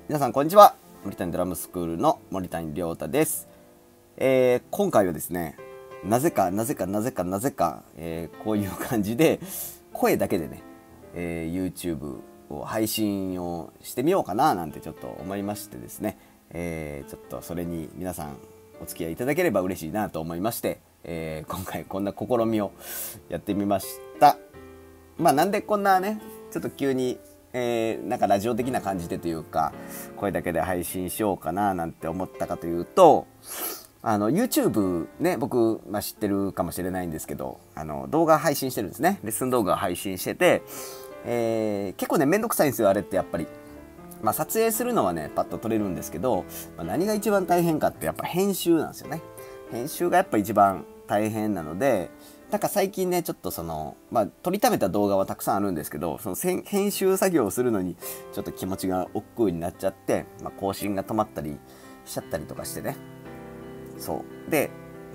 皆さんこんにちは。森谷ドラムスクールの森谷亮太です。今回はですね、なぜか、こういう感じで声だけでね、YouTube を配信をしてみようかななんてちょっと思いましてですね、ちょっとそれに皆さんお付き合いいただければ嬉しいなと思いまして、今回こんな試みをやってみました。なんでこんなね、ちょっと急になんかラジオ的な感じでというか声だけで配信しようかななんて思ったかというと、YouTube ね、僕、知ってるかもしれないんですけど、動画配信してるんですね。レッスン動画を配信してて、結構ねめんどくさいんですよ、あれってやっぱり。撮影するのはねパッと撮れるんですけど、何が一番大変かってやっぱ編集なんですよね。編集がやっぱ一番大変なので、なんか最近ねちょっと撮りためた動画はたくさんあるんですけど、その編集作業をするのにちょっと気持ちが億劫になっちゃって、更新が止まったりしちゃったりとかしてね。そうで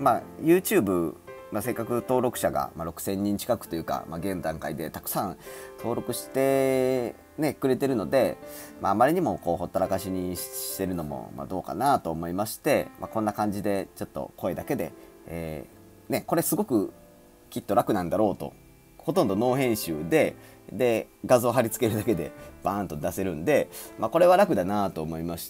YouTube、せっかく登録者が6000人近くというか、現段階でたくさん登録してねくれてるので、あまりにもこうほったらかしにしてるのもどうかなと思いまして、こんな感じでちょっと声だけで、これすごくきっと楽なんだろうと、ほとんどノー編集で画像貼り付けるだけでバーンと出せるんで、これは楽だなと思いまして、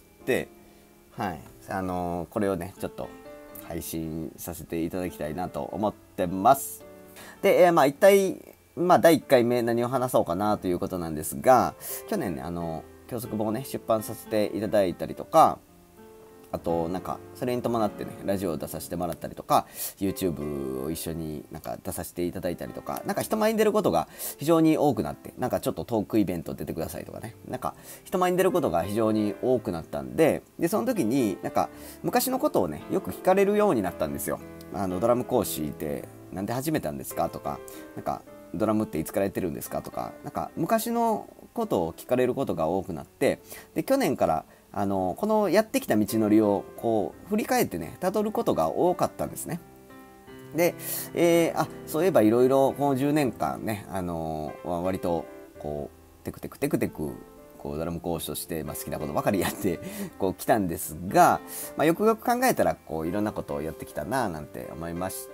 これをねちょっと配信させていただきたいなと思ってます。で、一体第1回目何を話そうかなということなんですが、去年ね教則本をね出版させていただいたりとか、あとなんかそれに伴ってねラジオを出させてもらったりとか、 YouTube を一緒になんか出させていただいたりとか、なんか人前に出ることが非常に多くなって、なんかちょっとトークイベント出てくださいとかね、なんか人前に出ることが非常に多くなったんで、その時になんか昔のことをねよく聞かれるようになったんですよ。ドラム講師ってなんで始めたんですかとか、なんかドラムっていつからやってるんですかとか、なんか昔のことを聞かれることが多くなって、で去年からこのやってきた道のりをこう振り返ってね辿ることが多かったんですね。で、そういえばいろいろこの10年間ね、割とこうテクテクこうドラム講師として、好きなことばかりやってこう来たんですが、よくよく考えたらこういろんなことをやってきたななんて思いまして、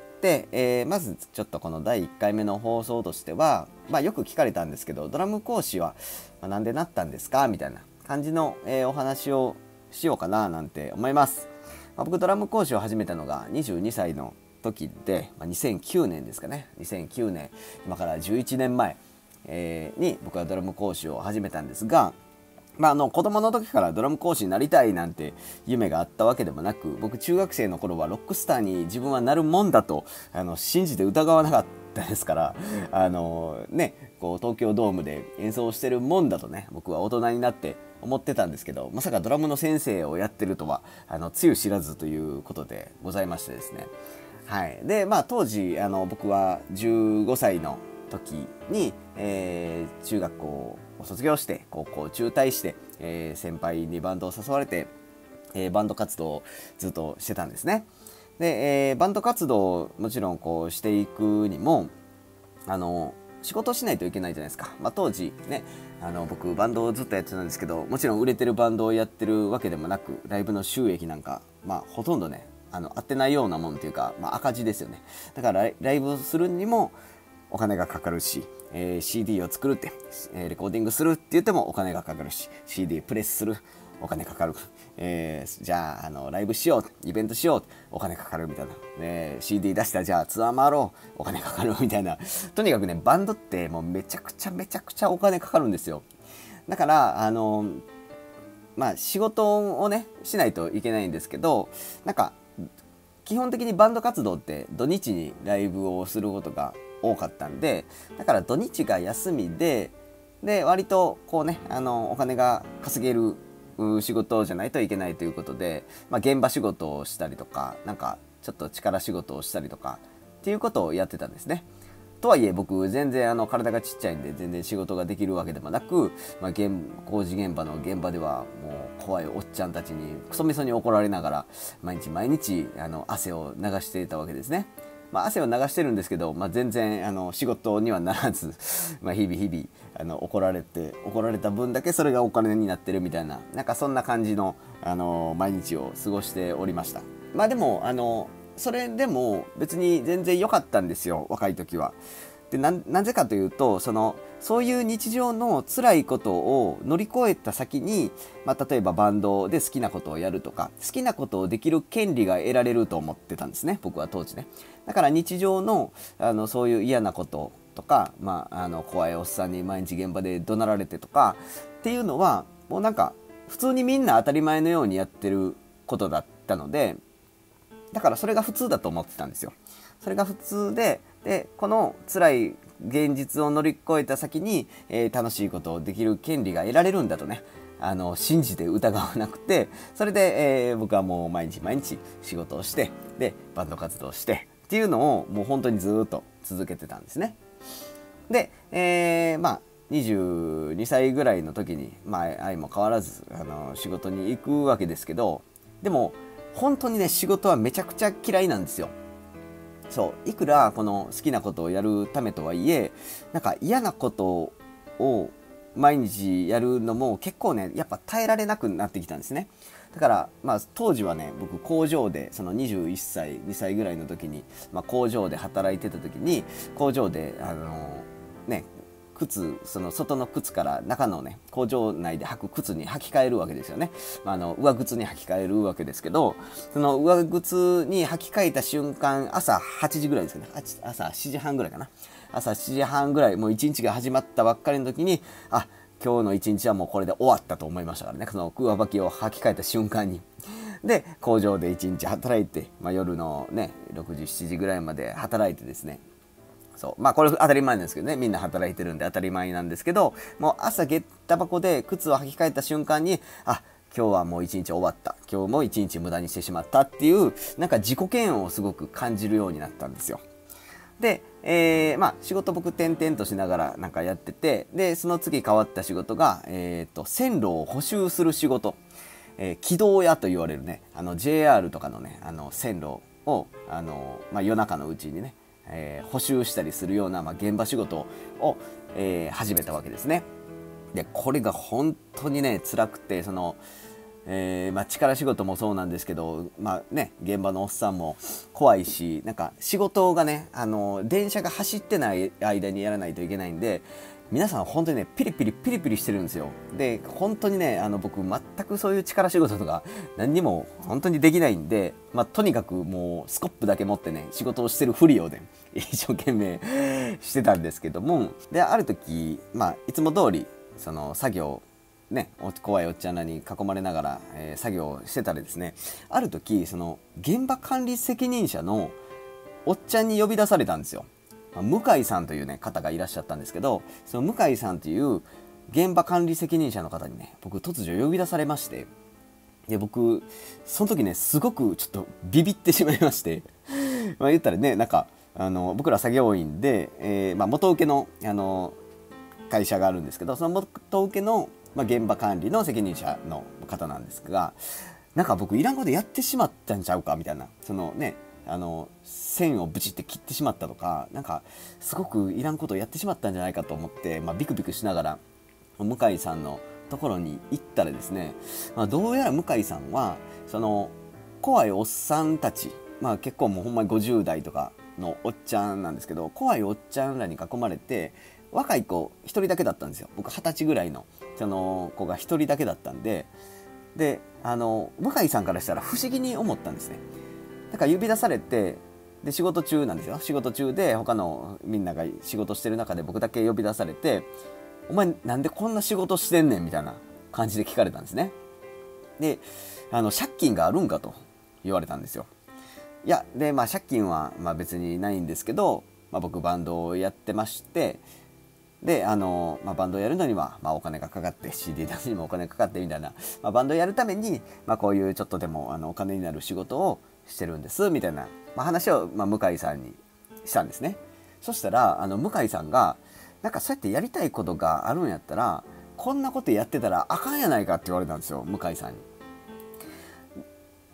まずちょっとこの第1回目の放送としては、よく聞かれたんですけど、ドラム講師はなんでなったんですかみたいな感じの、お話をしようかななんて思います。僕ドラム講師を始めたのが22歳の時で、2009年ですかね。2009年、今から11年前、に僕はドラム講師を始めたんですが、子供の時からドラム講師になりたいなんて夢があったわけでもなく、僕中学生の頃はロックスターに自分はなるもんだと信じて疑わなかったですから、こう東京ドームで演奏してるもんだとね、僕は大人になって思ってたんですけど、まさかドラムの先生をやってるとはつゆ知らずということでございましてですね。で当時僕は15歳の時に、中学校を卒業して高校中退して、先輩にバンドを誘われて、バンド活動をずっとしてたんですね。で、バンド活動をもちろんこうしていくにも仕事しないといけないじゃないですか。当時ね僕バンドをずっとやってたんですけど、もちろん売れてるバンドをやってるわけでもなく、ライブの収益なんかほとんどね合ってないようなもんというか、赤字ですよね。だからライブをするにもお金がかかるし、CD を作るって、レコーディングするって言ってもお金がかかるし、 CD プレスするお金かかる、じゃあライブしよう、イベントしよう、お金かかるみたいな、CD 出したらじゃあツアー回ろう、お金かかるみたいな。とにかくねバンドってもうめちゃくちゃお金かかるんですよ。だから仕事をねしないといけないんですけど、なんか基本的にバンド活動って土日にライブをすることが多かったんで、だから土日が休みで割とこうねお金が稼げる仕事じゃないといけないということで、現場仕事をしたりとか、なんかちょっと力仕事をしたりとかっていうことをやってたんですね。とはいえ僕全然体がちっちゃいんで全然仕事ができるわけでもなく、工事現場の現場ではもう怖いおっちゃんたちにクソみそに怒られながら毎日汗を流していたわけですね。 汗を流してるんですけど、全然仕事にはならず、日々怒られた分だけそれがお金になってるみたいな、なんかそんな感じの、毎日を過ごしておりました。でもそれでも別に全然良かったんですよ、若い時は。でなぜかというと、そういう日常の辛いことを乗り越えた先に、例えばバンドで好きなことをやるとか、好きなことをできる権利が得られると思ってたんですね、僕は当時ね。だから日常の、そういう嫌なこととか、怖いおっさんに毎日現場で怒鳴られてとかっていうのは、もうなんか普通にみんな当たり前のようにやってることだったので、だからそれが普通だと思ってたんですよ。それが普通で、この辛い現実を乗り越えた先に、楽しいことをできる権利が得られるんだとね、信じて疑わなくて、それで、僕はもう毎日仕事をして、でバンド活動をしてっていうのをもう本当にずっと続けてたんですね。で、22歳ぐらいの時に、相も変わらず仕事に行くわけですけど、でも本当にね、仕事はめちゃくちゃ嫌いなんですよ。いくらこの好きなことをやるためとはいえ、なんか嫌なことを毎日やるのも結構ね、やっぱ耐えられなくなってきたんですね。だから当時はね、僕工場でその21歳2歳ぐらいの時に、工場で働いてた時に、工場でその外の靴から中のね、工場内で履く靴に履き替えるわけですよね。上靴に履き替えるわけですけど、その上靴に履き替えた瞬間、朝8時ぐらいですよね。朝7時半ぐらいかな。朝7時半ぐらい、もう一日が始まったばっかりの時に、今日の一日はもうこれで終わったと思いましたからね。その上履きを履き替えた瞬間に。で、工場で一日働いて、夜のね、6時7時ぐらいまで働いてですね、これ当たり前なんですけどね、みんな働いてるんで当たり前なんですけど、もう朝下駄箱で靴を履き替えた瞬間に、今日はもう一日終わった、今日も一日無駄にしてしまったっていう、なんか自己嫌悪をすごく感じるようになったんですよ。で、仕事僕転々としながらなんかやってて、でその次変わった仕事が、線路を補修する仕事、軌道屋と言われるね、JR とかのね、線路を夜中のうちにね、補修したりするような、現場仕事を、始めたわけですね。でこれが本当にね辛くて、力仕事もそうなんですけど、現場のおっさんも怖いし、なんか仕事がね、電車が走ってない間にやらないといけないんで、皆さん本当にねピリピリしてるんですよ。で本当にね、僕全くそういう力仕事とか何にも本当にできないんで、とにかくもうスコップだけ持ってね、仕事をしてるふりをね一生懸命してたんですけども、である時、いつも通りその作業ね、怖いおっちゃんらに囲まれながら、作業してたらですね、ある時その現場管理責任者のおっちゃんに呼び出されたんですよ。向井さんというね方がいらっしゃったんですけど、その向井さんという現場管理責任者の方にね、僕突如呼び出されまして、で僕その時ねすごくちょっとビビってしまいまして言ったらね、なんか僕ら作業員で、元請けの会社があるんですけど、その元請けの、現場管理の責任者の方なんですが、なんか僕いらんことやってしまったんちゃうかみたいな、そのね線をブチって切ってしまったとか、なんかすごくいらんことをやってしまったんじゃないかと思って、ビクビクしながら向井さんのところに行ったらですね、どうやら向井さんはその怖いおっさんたち、結構もうほんまに50代とかのおっちゃんなんですけど、怖いおっちゃんらに囲まれて、若い子一人だけだったんですよ。僕20歳ぐらいのその子が一人だけだったんで、向井さんからしたら不思議に思ったんですね。だから呼び出されて、で仕事中なんですよ。仕事中で他のみんなが仕事してる中で僕だけ呼び出されて、お前なんでこんな仕事してんねんみたいな感じで聞かれたんですね。で借金があるんかと言われたんですよ。いやで借金は別にないんですけど、僕バンドをやってまして、でバンドをやるのには、お金がかかって CD 出しにもお金かかってみたいな、バンドをやるために、こういうちょっとでもお金になる仕事をしてるんですみたいな、話を、向井さんにしたんですね。そしたら向井さんが、なんかそうやってやりたいことがあるんやったらこんなことやってたらあかんやないかって言われたんですよ、向井さんに。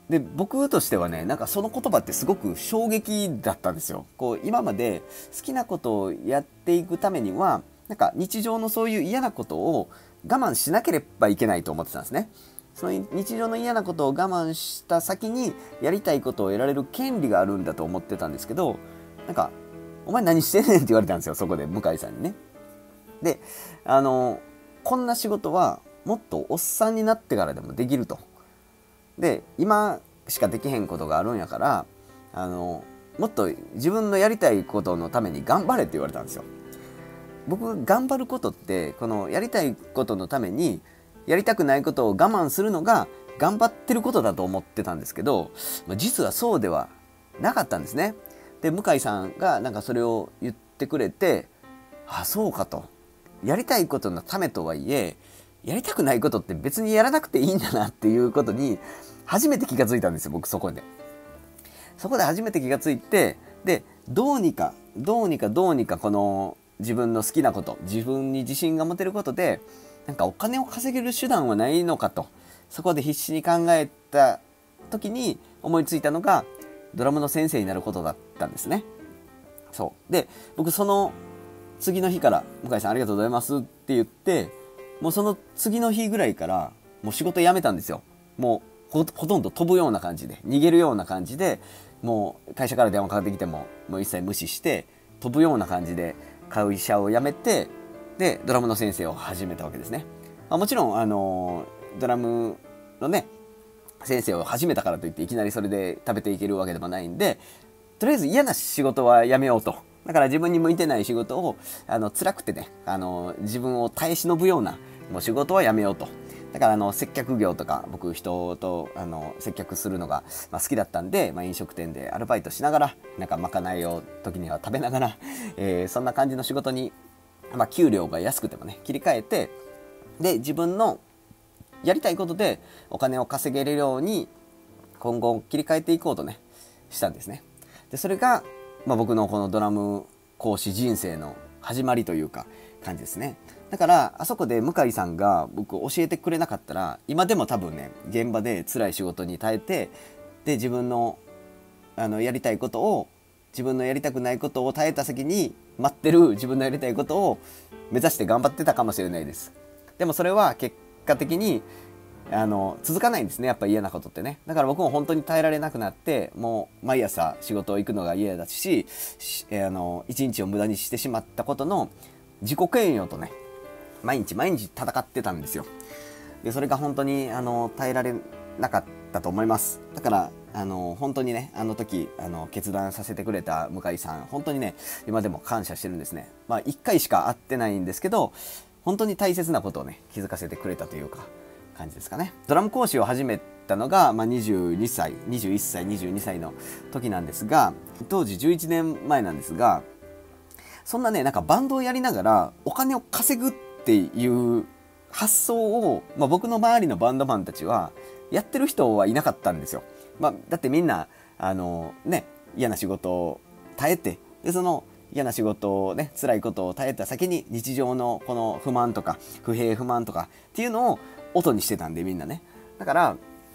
で僕としてはね、なんかその言葉ってすごく衝撃だったんですよ。こう今まで好きなことをやっていくためには、なんか日常のそういう嫌なことを我慢しなければいけないと思ってたんですね。その日常の嫌なことを我慢した先にやりたいことを得られる権利があるんだと思ってたんですけど、なんかお前何してんねんって言われたんですよ、そこで向井さんにね。で、こんな仕事はもっとおっさんになってからでもできると。で、今しかできへんことがあるんやから、もっと自分のやりたいことのために頑張れって言われたんですよ。僕頑張ることって、このやりたいことのためにやりたくないことを我慢するのが頑張ってることだと思ってたんですけど、実はそうではなかったんですね。で、向井さんがなんかそれを言ってくれて、あ、そうかと。やりたいことのためとはいえ、やりたくないことって別にやらなくていいんだなっていうことに初めて気がついたんですよ、僕そこで。そこで初めて気がついて、で、どうにかこの自分の好きなこと、自分に自信が持てることで、なんかお金を稼げる手段はないのかと、そこで必死に考えた時に思いついたのがドラムの先生になることだったんですね。そうで、僕その次の日から向井さんありがとうございますって言って、もうその次の日ぐらいからもう仕事辞めたんですよ。もうほとんど飛ぶような感じで、逃げるような感じで、もう会社から電話かかってきてももう一切無視して飛ぶような感じで会社を辞めて、でドラムの先生を始めたわけですね。もちろんドラムのね先生を始めたからといっていきなりそれで食べていけるわけでもないんで、とりあえず嫌な仕事はやめようと。だから自分に向いてない仕事を辛くてね、自分を耐え忍ぶようなもう仕事はやめようと。だから接客業とか、僕人と接客するのが、好きだったんで、飲食店でアルバイトしながら、なんかまかないを時には食べながら、そんな感じの仕事に、給料が安くてもね切り替えて、で自分のやりたいことでお金を稼げるように今後切り替えていこうとねしたんですね。でそれが、僕のこのドラム講師人生の始まりというか感じですね。だからあそこで向井さんが僕教えてくれなかったら、今でも多分ね現場で辛い仕事に耐えて、で自分のやりたいことを、自分のやりたくないことを耐えた先に待ってる自分のやりたいことを目指して頑張ってたかもしれないです。でもそれは結果的に続かないんですね、やっぱり嫌なことってね。だから僕も本当に耐えられなくなって、もう毎朝仕事行くのが嫌だし、一日を無駄にしてしまったことの自己嫌悪とね毎日戦ってたんですよ。でそれが本当に耐えられなかったと思います。だから本当にね、あの時決断させてくれた向井さん、本当にね今でも感謝してるんですね。1回しか会ってないんですけど、本当に大切なことをね気づかせてくれたというか感じですかね。ドラム講師を始めたのが、22歳21歳22歳の時なんですが、当時11年前なんですが、そんなねなんかバンドをやりながらお金を稼ぐっていう発想を、僕の周りのバンドマンたちはやってる人はいなかったんですよ。だってみんな嫌な仕事を耐えて、でその嫌な仕事をね辛いことを耐えた先に日常のこの不満とか不平不満とかっていうのを音にしてたんで、みんなね。だから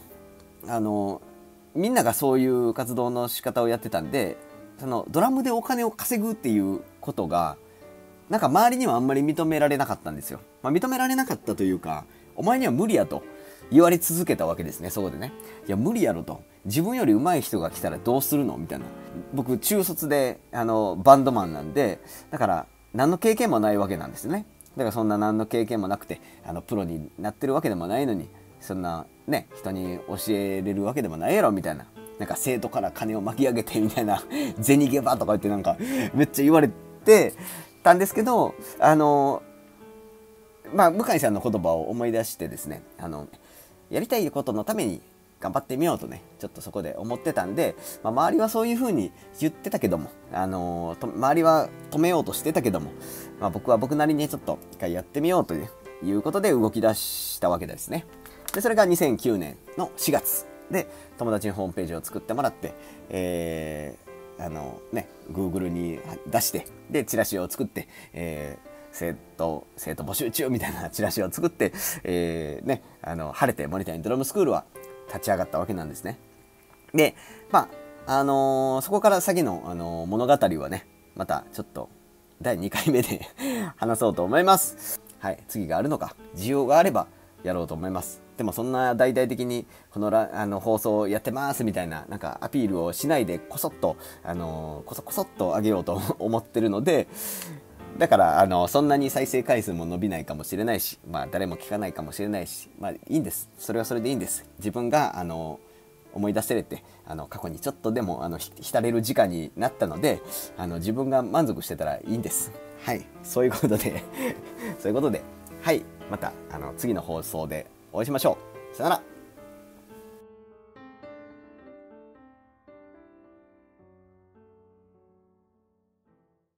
みんながそういう活動の仕方をやってたんで、そのドラムでお金を稼ぐっていうことがなんか周りにはあんまり認められなかったんですよ。認められなかったというか、お前には無理やと言われ続けたわけですね。そこでね、いや無理やろと、自分より上手い人が来たらどうするのみたいな。僕中卒でバンドマンなんで、だから何の経験もないわけなんですね。だからそんな何の経験もなくてプロになってるわけでもないのに、そんなね人に教えれるわけでもないやろみたいな、なんか生徒から金を巻き上げてみたいな銭ゲバとか言ってなんかめっちゃ言われてたんですけど、向井さんの言葉を思い出してですね、やりたいことのために頑張ってみようとねちょっとそこで思ってたんで、周りはそういう風に言ってたけども、周りは止めようとしてたけども、僕は僕なりにちょっと一回やってみようということで動き出したわけですね。でそれが2009年の4月で友達にホームページを作ってもらって、Google に出して、でチラシを作って、生徒募集中みたいなチラシを作って、晴れてモニタリングドラムスクールは立ち上がったわけなんですね。 で、まあ、そこから先の、物語はね、またちょっと第2回目で話そうと思います。はい、次があるのか、需要があればやろうと思います。でもそんな大々的にこの放送をやってますみたいな、なんかアピールをしないでこそっと、こそっと上げようと思ってるので、だからそんなに再生回数も伸びないかもしれないし、まあ誰も聞かないかもしれないし、まあいいんです。それはそれでいいんです。自分が思い出せれて、過去にちょっとでも浸れる時間になったので、自分が満足してたらいいんです。はい、そういうことでそういうことで、はい、また次の放送でお会いしましょう。さよなら。